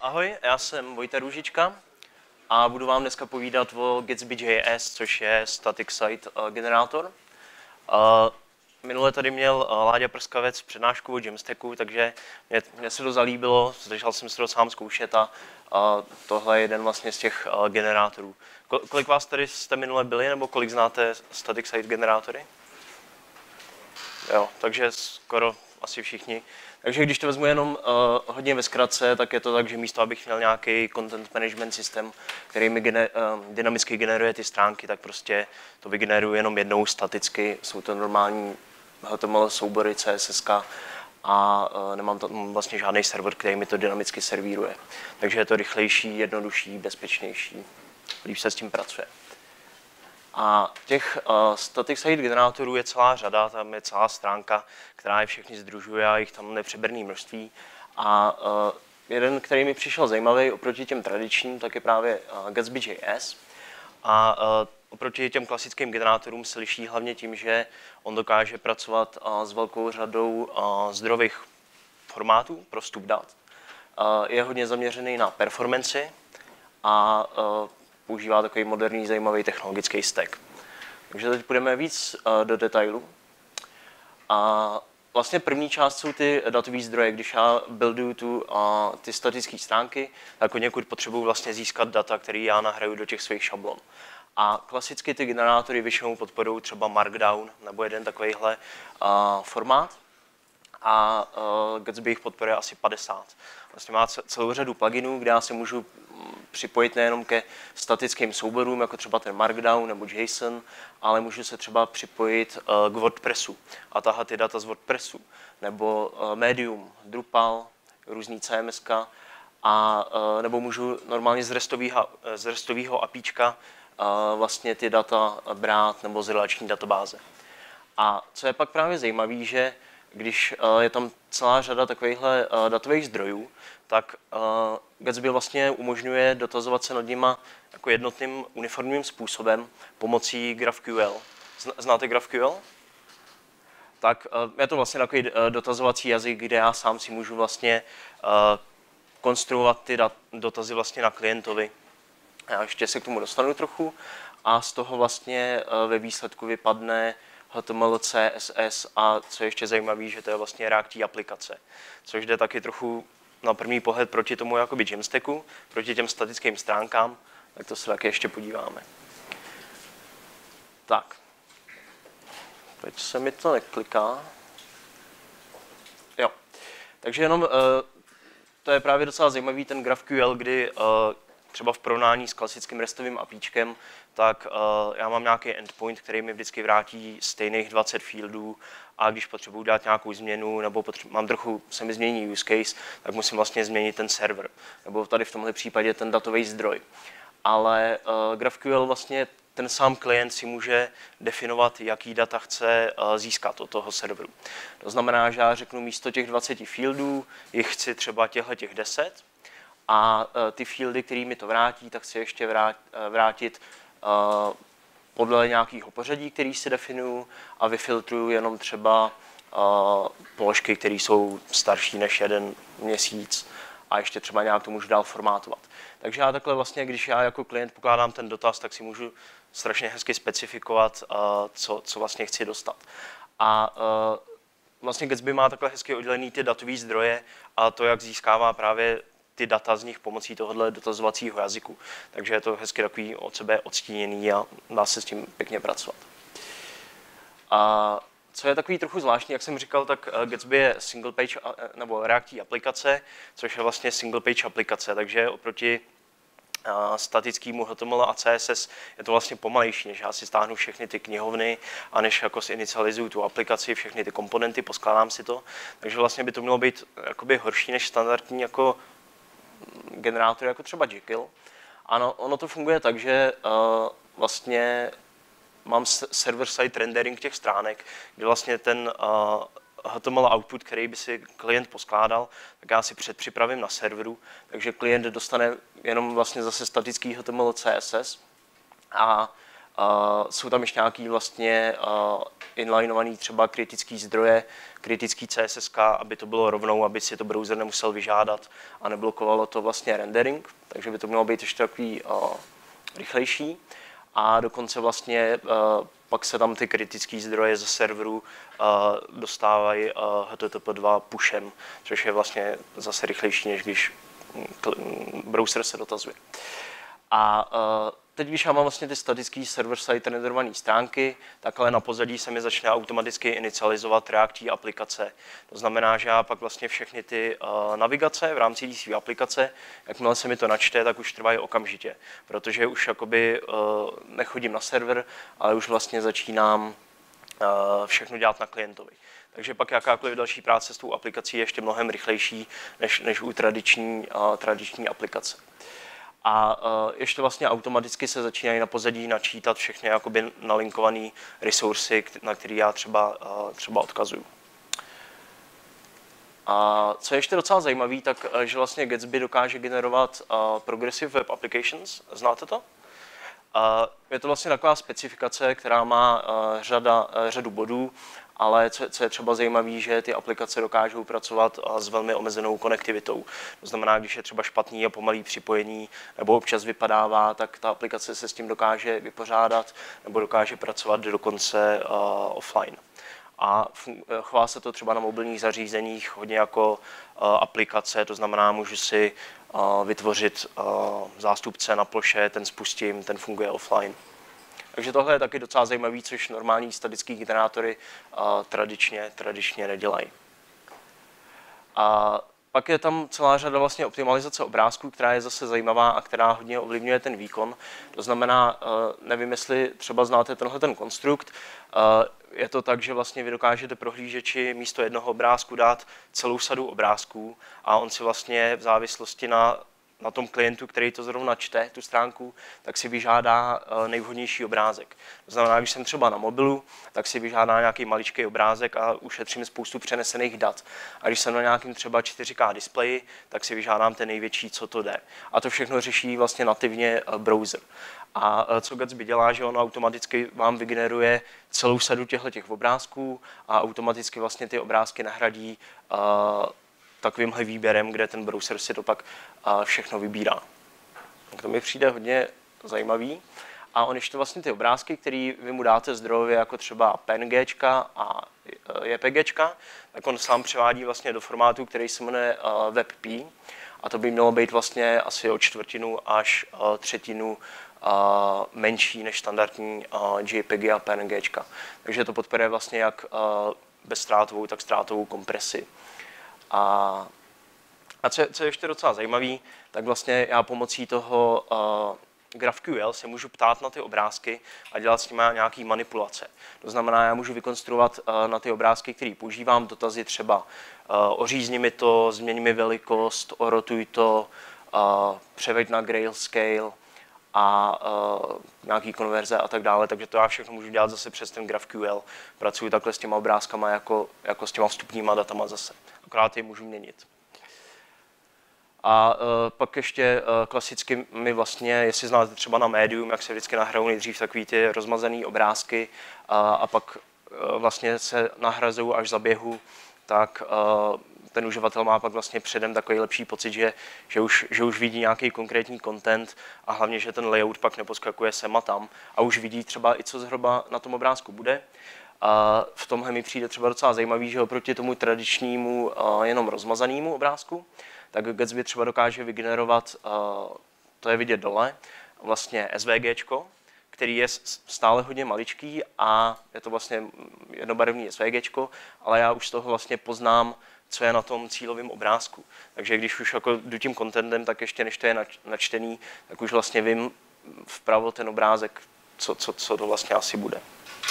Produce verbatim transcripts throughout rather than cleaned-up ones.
Ahoj, já jsem Vojta Růžička a budu vám dneska povídat o Gatsby.js, což je static site generátor. Minule tady měl Láďa Prskavec přednášku o Jamstacku, takže mě, mě se to zalíbilo, začal jsem si to sám zkoušet a, a tohle je jeden vlastně z těch generátorů. Kolik vás tady jste minule byli, nebo kolik znáte static site generátory? Jo, takže skoro asi všichni. Takže když to vezmu jenom uh, hodně ve zkratce, tak je to tak, že místo, abych měl nějaký content management systém, který mi gener, uh, dynamicky generuje ty stránky, tak prostě to vygeneruji jenom jednou staticky. Jsou to normální H T M L soubory, C S S a uh, nemám tam vlastně žádný server, který mi to dynamicky servíruje. Takže je to rychlejší, jednodušší, bezpečnější, líp se s tím pracuje. A těch uh, static site generátorů je celá řada, tam je celá stránka, která je všechny sdružuje a jich tam nepřeberné množství. A uh, jeden, který mi přišel zajímavý oproti těm tradičním, tak je právě uh, Gatsby.js. A uh, oproti těm klasickým generátorům se liší hlavně tím, že on dokáže pracovat uh, s velkou řadou uh, zdrojových formátů pro vstup dat. Uh, je hodně zaměřený na performanci a uh, používá takový moderní, zajímavý technologický stack. Takže teď půjdeme víc uh, do detailu. A vlastně první část jsou ty datové zdroje. Když já builduju tu, uh, ty statické stránky, tak od někud potřebuji vlastně získat data, které já nahraju do těch svých šablon. A klasicky ty generátory většinou podporují třeba Markdown nebo jeden takovýhle uh, formát. A uh, Gatsby jich podporuje asi padesát. Vlastně má celou řadu pluginů, kde já si můžu připojit nejenom ke statickým souborům, jako třeba ten Markdown nebo JSON, ale můžu se třeba připojit uh, k WordPressu a tahat ty data z WordPressu, nebo uh, Medium, Drupal, různý C M S ka, a uh, nebo můžu normálně z restového, z restového APIčka uh, vlastně ty data brát nebo z relační databáze. A co je pak právě zajímavé, že když uh, je tam celá řada takovýchhle uh, datových zdrojů, tak uh, Gatsby vlastně umožňuje dotazovat se nad nima jako jednotným uniformním způsobem pomocí GraphQL. Znáte GraphQL? Tak uh, je to vlastně takový uh, dotazovací jazyk, kde já sám si můžu vlastně uh, konstruovat ty dat- dotazy vlastně na klientovi. Já ještě se k tomu dostanu trochu a z toho vlastně uh, ve výsledku vypadne H T M L, C S S a co je ještě zajímavé, že to je vlastně reakční aplikace, což jde taky trochu na první pohled proti tomu jakoby Jamstacku, proti těm statickým stránkám, tak to se taky ještě podíváme. Tak, teď se mi to nekliká. Jo, takže jenom, uh, to je právě docela zajímavý ten GraphQL, kdy uh, třeba v porovnání s klasickým restovým APIčkem, tak uh, já mám nějaký endpoint, který mi vždycky vrátí stejných dvacet fieldů a když potřebuji dát nějakou změnu nebo potřebuji, mám trochu, se mi změní use case, tak musím vlastně změnit ten server, nebo tady v tomhle případě ten datový zdroj. Ale uh, GraphQL vlastně ten sám klient si může definovat, jaký data chce uh, získat od toho serveru. To znamená, že já řeknu místo těch dvaceti fieldů, jich chci třeba těchto těch deset, a uh, ty fieldy, který mi to vrátí, tak chci ještě vrát, uh, vrátit uh, podle nějakého pořadí, který si definuju a vyfiltruju jenom třeba uh, položky, které jsou starší než jeden měsíc a ještě třeba nějak to můžu dál formátovat. Takže já takhle vlastně, když já jako klient pokládám ten dotaz, tak si můžu strašně hezky specifikovat, uh, co, co vlastně chci dostat. A uh, vlastně Gatsby má takhle hezky oddělený ty datové zdroje a to, jak získává právě ty data z nich pomocí tohohle dotazovacího jazyku. Takže je to hezky takový od sebe odstíněný a dá se s tím pěkně pracovat. A co je takový trochu zvláštní, jak jsem říkal, tak Gatsby je single page nebo reakční aplikace, což je vlastně single page aplikace, takže oproti statickému H T M L a C S S je to vlastně pomalejší, než já si stáhnu všechny ty knihovny a než jako si inicializuju tu aplikaci, všechny ty komponenty, poskládám si to. Takže vlastně by to mělo být jakoby horší než standardní jako generátor, jako třeba Jekyll. Ano, ono to funguje tak, že uh, vlastně mám server-side rendering těch stránek, kde vlastně ten uh, H T M L output, který by si klient poskládal, tak já si předpřipravím na serveru, takže klient dostane jenom vlastně zase statický H T M L C S S a Uh, jsou tam ještě nějaký vlastně uh, inlineovaný třeba kritický zdroje, kritický C S S K, aby to bylo rovnou, aby si to browser nemusel vyžádat a neblokovalo to vlastně rendering, takže by to mělo být ještě takový uh, rychlejší. A dokonce vlastně uh, pak se tam ty kritické zdroje ze serveru uh, dostávají uh, H T T P dva pushem, což je vlastně zase rychlejší, než když browser se dotazuje. A uh, teď, když já mám vlastně ty statické server-side renderované stránky, takhle na pozadí se mi začne automaticky inicializovat reakční aplikace. To znamená, že já pak vlastně všechny ty uh, navigace v rámci té své aplikace, jakmile se mi to načte, tak už trvají okamžitě, protože už jakoby uh, nechodím na server, ale už vlastně začínám uh, všechno dělat na klientovi. Takže pak jakákoliv další práce s tou aplikací je ještě mnohem rychlejší než, než u tradiční, uh, tradiční aplikace. A uh, ještě vlastně automaticky se začínají na pozadí načítat všechny jakoby nalinkované resursy, na které já třeba, uh, třeba odkazuju. A co je ještě docela zajímavé, tak že vlastně Gatsby dokáže generovat uh, Progressive Web Applications. Znáte to? Uh, je to vlastně taková specifikace, která má uh, řada, uh, řadu bodů, ale co, co je třeba zajímavé, že ty aplikace dokážou pracovat s velmi omezenou konektivitou. To znamená, když je třeba špatný a pomalý připojení nebo občas vypadává, tak ta aplikace se s tím dokáže vypořádat nebo dokáže pracovat dokonce uh, offline. A chová se to třeba na mobilních zařízeních hodně jako uh, aplikace, to znamená, můžu si uh, vytvořit uh, zástupce na ploše, ten spustím, ten funguje offline. Takže tohle je taky docela zajímavý, což normální statické generátory uh, tradičně, tradičně nedělají. A pak je tam celá řada vlastně optimalizace obrázků, která je zase zajímavá a která hodně ovlivňuje ten výkon. To znamená, uh, nevím, jestli třeba znáte tenhle ten konstrukt. Uh, je to tak, že vlastně vy dokážete prohlížeči místo jednoho obrázku dát celou sadu obrázků a on si vlastně v závislosti na na tom klientu, který to zrovna čte, tu stránku, tak si vyžádá nejvhodnější obrázek. To znamená, když jsem třeba na mobilu, tak si vyžádá nějaký maličký obrázek a ušetřím spoustu přenesených dat. A když jsem na nějakým třeba čtyři ká displeji, tak si vyžádám ten největší, co to jde. A to všechno řeší vlastně nativně browser. A co Gatsby dělá, že on automaticky vám vygeneruje celou sadu těchto obrázků a automaticky vlastně ty obrázky nahradí uh, takovýmhle výběrem, kde ten browser si to pak uh, všechno vybírá. To mi přijde hodně zajímavý. A on ještě vlastně ty obrázky, které vy mu dáte zdrojově, jako třeba P N G a J P G, tak on sám převádí vlastně do formátu, který se jmenuje uh, WebP. A to by mělo být vlastně asi o čtvrtinu až uh, třetinu uh, menší než standardní uh, J P G a P N G. Takže to podporuje vlastně jak uh, bezztrátovou, tak ztrátovou kompresi. A, a co, co je ještě docela zajímavé, tak vlastně já pomocí toho uh, GraphQL se můžu ptát na ty obrázky a dělat s nimi nějaké manipulace. To znamená, já můžu vykonstruovat uh, na ty obrázky, které používám, dotazy třeba uh, ořízni mi to, změň mi velikost, orotuj to, uh, převeď na grayscale a uh, nějaký konverze a tak dále. Takže to já všechno můžu dělat zase přes ten GraphQL. Pracuji takhle s těma obrázkama jako, jako s těma vstupníma datama zase. Akorát je můžu měnit. A uh, pak ještě uh, klasicky my vlastně, jestli znáte třeba na Medium, jak se vždycky nahrajou nejdřív takový ty rozmazané obrázky uh, a pak uh, vlastně se nahrazují až za běhu, tak uh, ten uživatel má pak vlastně předem takový lepší pocit, že, že, už, že už vidí nějaký konkrétní content a hlavně, že ten layout pak neposkakuje sem a tam a už vidí třeba i co zhruba na tom obrázku bude. A v tomhle mi přijde třeba docela zajímavý, že oproti tomu tradičnímu uh, jenom rozmazanému obrázku, tak Gatsby třeba dokáže vygenerovat, uh, to je vidět dole, vlastně SVGčko, který je stále hodně maličký a je to vlastně jednobarevný SVGčko, ale já už z toho vlastně poznám, co je na tom cílovém obrázku. Takže když už jako jdu tím contentem, tak ještě než to je načtený, tak už vlastně vím vpravo ten obrázek, co, co, co to vlastně asi bude.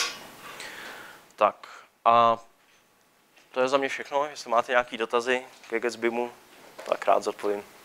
Tak a to je za mě všechno. Jestli máte nějaké dotazy ke Gatsbymu, tak rád zodpovím.